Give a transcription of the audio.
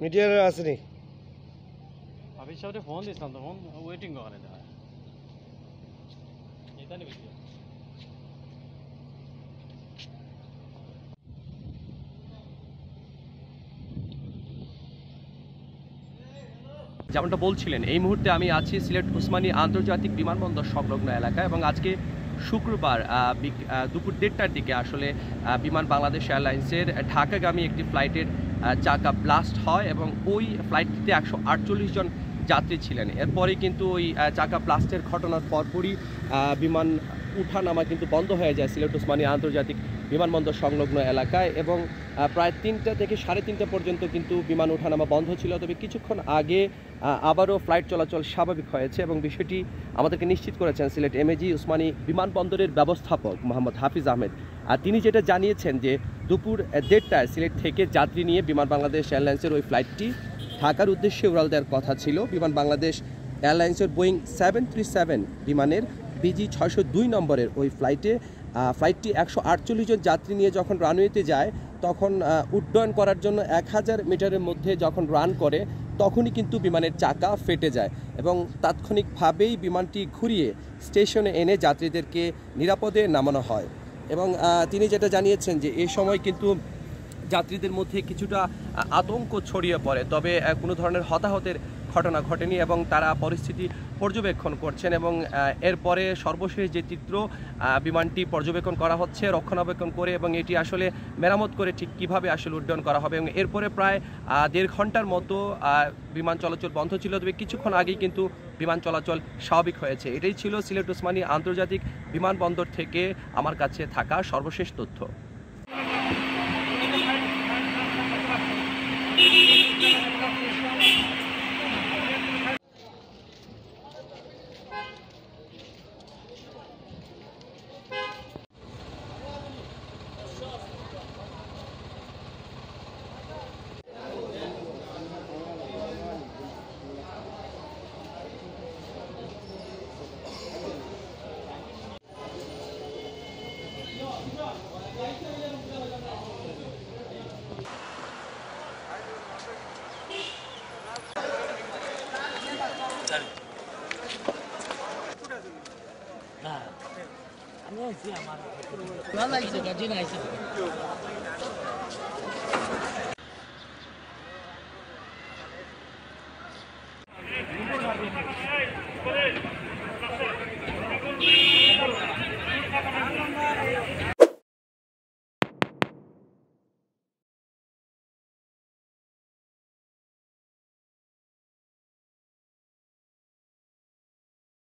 মিডিয়ার আসেনি অফিস সাহেবকে ফোন দিছিলাম তখন ওয়েটিং করে দেয় এটা নেবে যেমনটা বলছিলেন এই মুহূর্তে আমি আছি সিলেট ওসমানী আন্তর্জাতিক বিমানবন্দর সংলগ্ন এলাকায় এবং আজকে শুক্রবার দুপুর 1:30টার দিকে আসলে বিমান বাংলাদেশ এয়ারলাইন্সের ঢাকাগামী একটি ফ্লাইটের চাকা ব্লাস্ট হয় এবং ওই ফ্লাইটটিতে 148 জন যাত্রী ছিলেন। এরপরে কিন্তু ওই চাকা ব্লাস্টের ঘটনার পরপরই বিমান উঠানামা কিন্তু বন্ধ হয়ে যায় সিলেট ওসমানী আন্তর্জাতিক বিমানবন্দর সংলগ্ন এলাকায় এবং প্রায় 3টা থেকে 3:30 পর্যন্ত কিন্তু বিমান ওঠানামা বন্ধ ছিল। তবে কিছুক্ষণ আগে আবারও ফ্লাইট চলাচল স্বাভাবিক হয়েছে এবং বিষয়টি আমাদেরকে নিশ্চিত করেছেন সিলেট এমএজি ওসমানী বিমানবন্দরের ব্যবস্থাপক মোহাম্মদ হাফিজ আহমেদ। তিনি যেটা জানিয়েছেন যে দুপুর 1:30টায় সিলেট থেকে যাত্রী নিয়ে বিমান বাংলাদেশ এয়ারলাইন্সের ওই ফ্লাইটটি ঢাকার উদ্দেশ্যে উড়াল দেওয়ার কথা ছিল। বিমান বাংলাদেশ এয়ারলাইন্সের বোয়িং 737 বিমানের BG 602 নম্বরের ওই ফ্লাইটটি 148 জন যাত্রী নিয়ে যখন রানওয়েতে যায় তখন উড্ডয়ন করার জন্য 1000 মিটারের মধ্যে যখন রান করে তখনই কিন্তু বিমানের চাকা ফেটে যায় এবং তাৎক্ষণিকভাবেই বিমানটি ঘুরিয়ে স্টেশনে এনে যাত্রীদেরকে নিরাপদে নামানো হয় এবং তিনি যেটা জানিয়েছেন যে এই সময় কিন্তু যাত্রীদের মধ্যে কিছুটা আতঙ্ক ছড়িয়ে পড়ে, তবে কোনো ধরনের হতাহতের ঘটনা ঘটেনি এবং তারা পরিস্থিতি পর্যবেক্ষণ করছেন এবং এরপরে সর্বশেষ যে চিত্র বিমানটি পর্যবেক্ষণ করা হচ্ছে রক্ষণাবেক্ষণ করে এবং এটি আসলে মেরামত করে ঠিক কীভাবে আসলে উড্ডয়ন করা হবে এবং এরপরে প্রায় 1.5 ঘন্টার মতো বিমান চলাচল বন্ধ ছিল, তবে কিছুক্ষণ আগেই কিন্তু বিমান চলাচল স্বাভাবিক হয়েছে। এটাই ছিল সিলেট ওসমানী আন্তর্জাতিক বিমানবন্দর থেকে আমার কাছে থাকা সর্বশেষ তথ্য। ভালো লাগছে গাড়ি নাইছে